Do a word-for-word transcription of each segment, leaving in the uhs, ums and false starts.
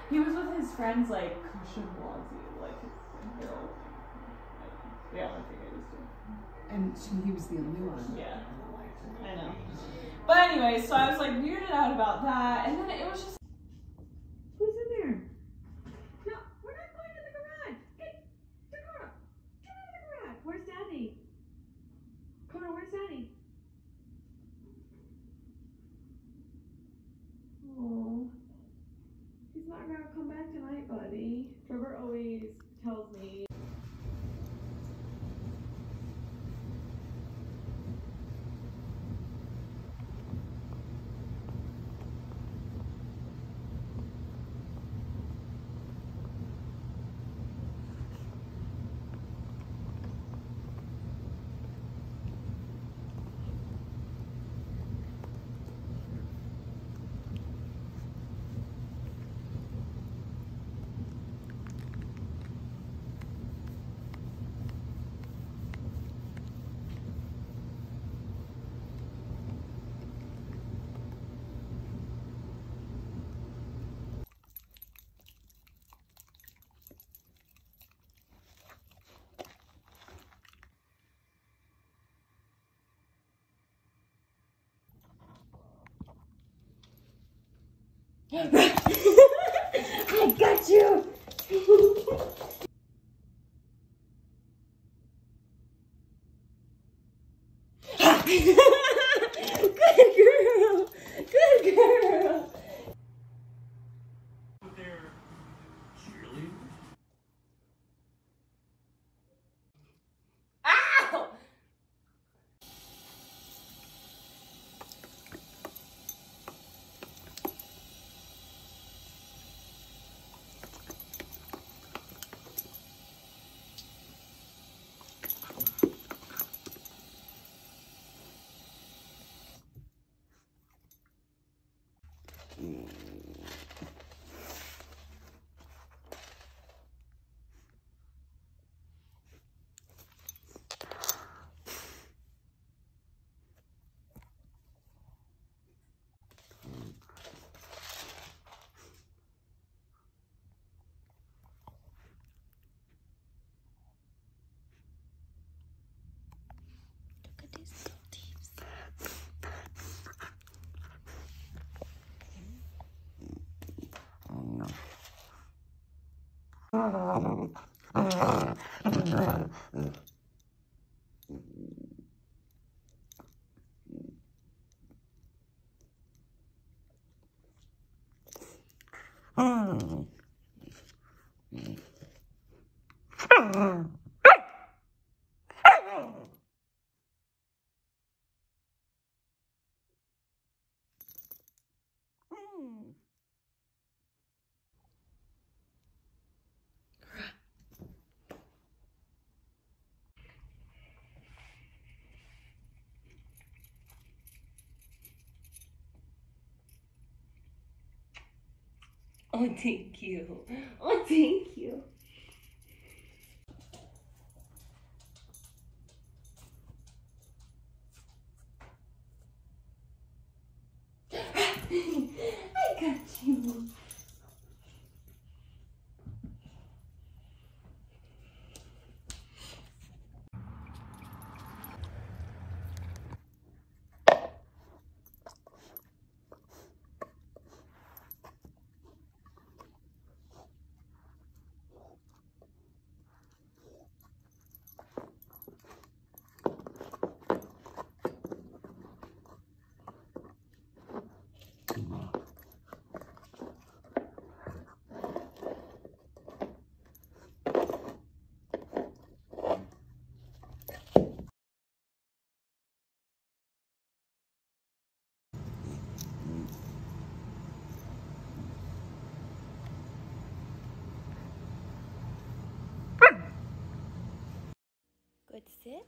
He was with his friends like Christian Blasey, like they're all yeah, I think I used to. And she, he was the only one. Yeah, I know. But anyway, so I was like weirded out about that, and then it was just. Who's in there? No, we're not going to the garage. Get Dakota, get out of the garage. Where's Daddy? Dakota, where's Daddy? Oh, he's not gonna come back tonight, buddy. Trevor always tells me. I got you! Good girl! Good girl! But they're cheerleaders. Ow! Look at these little teeth. Oh, thank you. Oh, thank you. I got you. Good sit.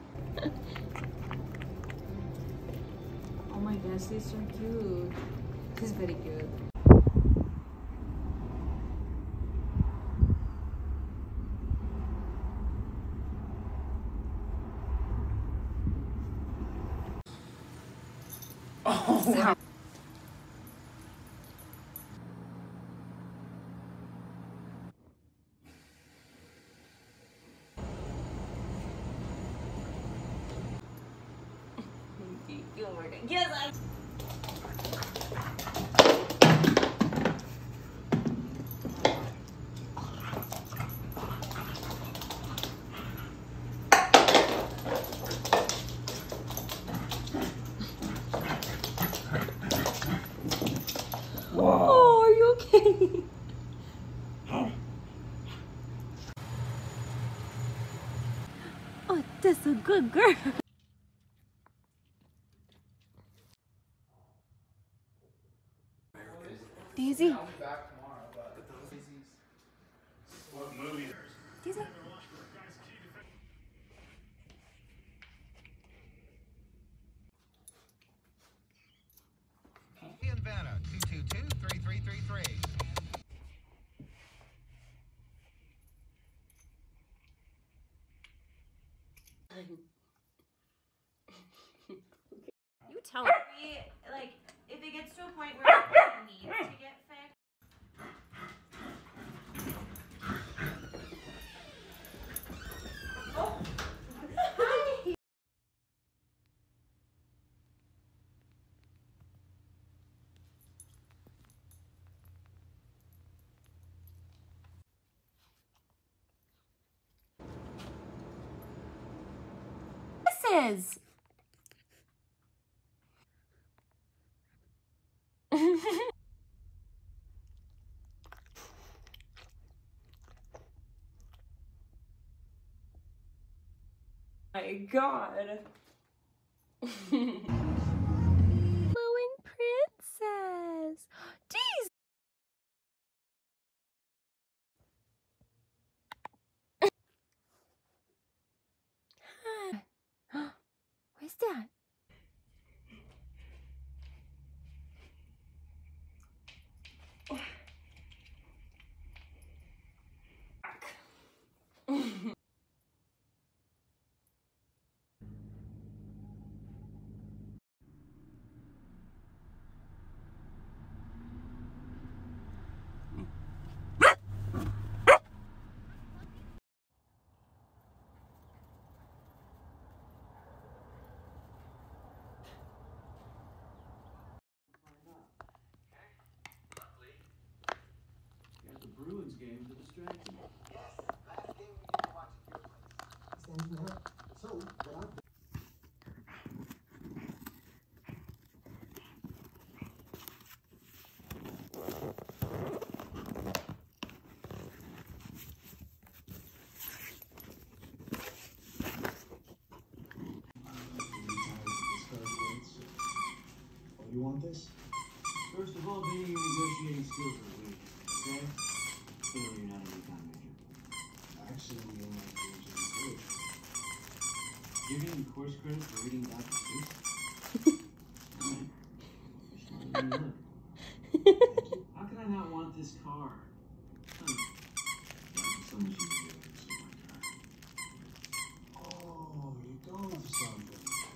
Oh my gosh, they're so cute. She's very cute. Oh, Yes, I. wow. Oh, are you okay? Oh, that's a good girl. Daisy. What movie? Daisy. In Vanna, two two two, three three three three. You tell her. We, like, if it gets to a point where it needs to get fixed. Oh. This is. My God. Blowing princess. Jeez. Where's that? Got the Bruins game to distract me. You want this? First of all, bending your negotiating skills are weak, okay? Clearly you're not a recon major. Actually, we don't like to use it. You're getting course credit for reading Doctor Seuss? Alright. You're smarter than you look. How can I not want this car? Huh. So much easier to see my car. Oh, you're going for something.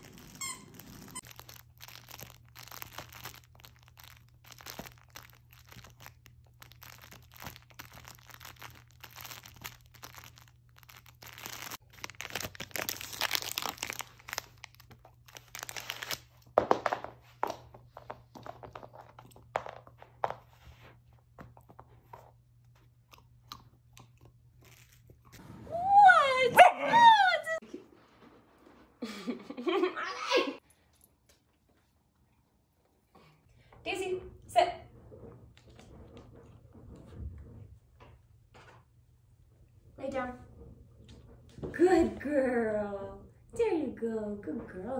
Daisy, sit. Lay down. Good girl. There you go. Good girl.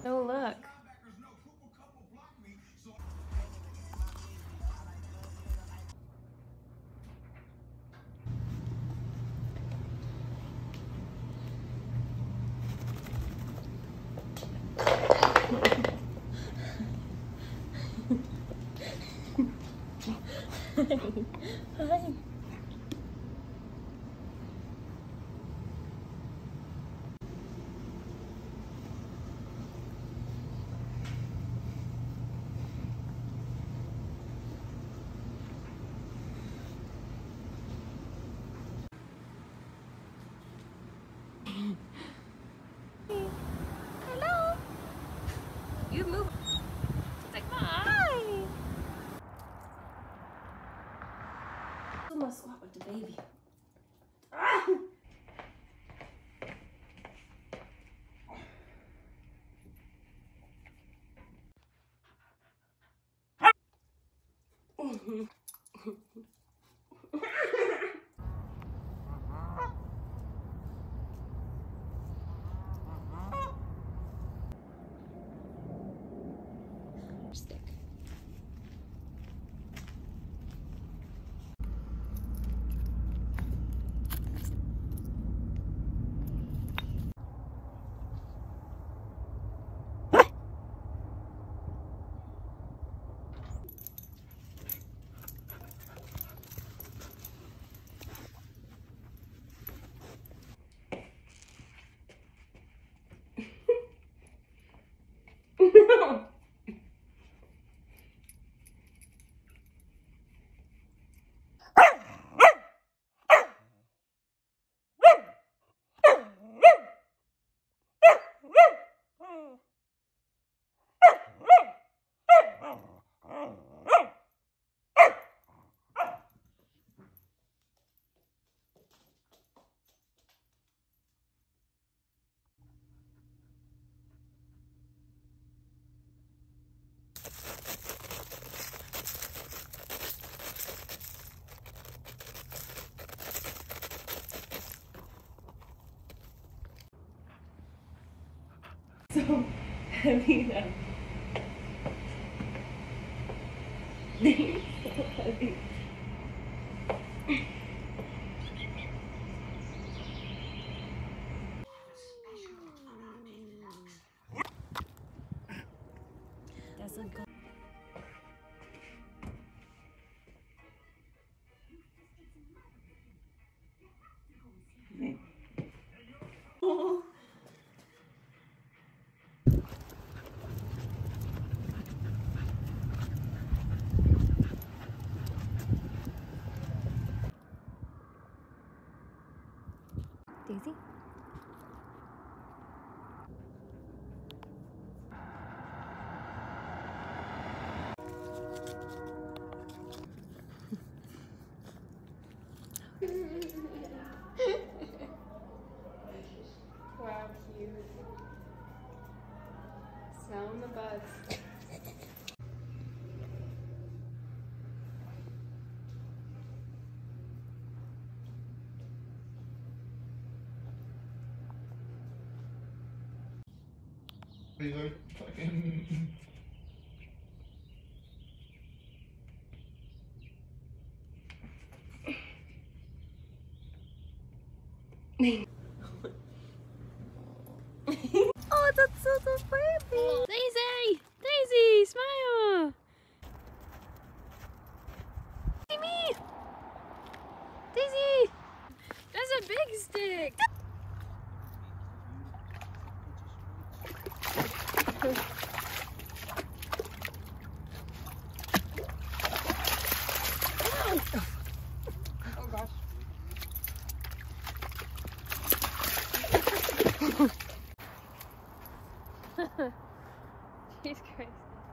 Oh, look. Hi. Hello. You move. It's like hi. I'm gonna swap with the baby. Ah! Stick. No. So heavy now. They're so heavy. That's a good. Oh. Daisy? Wow, cute. Sound the butts. These are fucking. Oh, that's so so pretty. Daisy! Daisy, smile! See me! Daisy! That's a big stick! Oh gosh. Jesus Christ.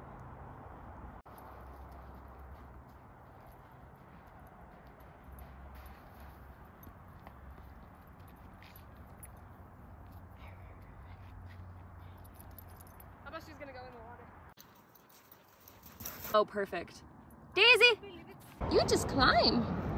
How about she's gonna go in the water? Oh, perfect. Daisy! You just climb.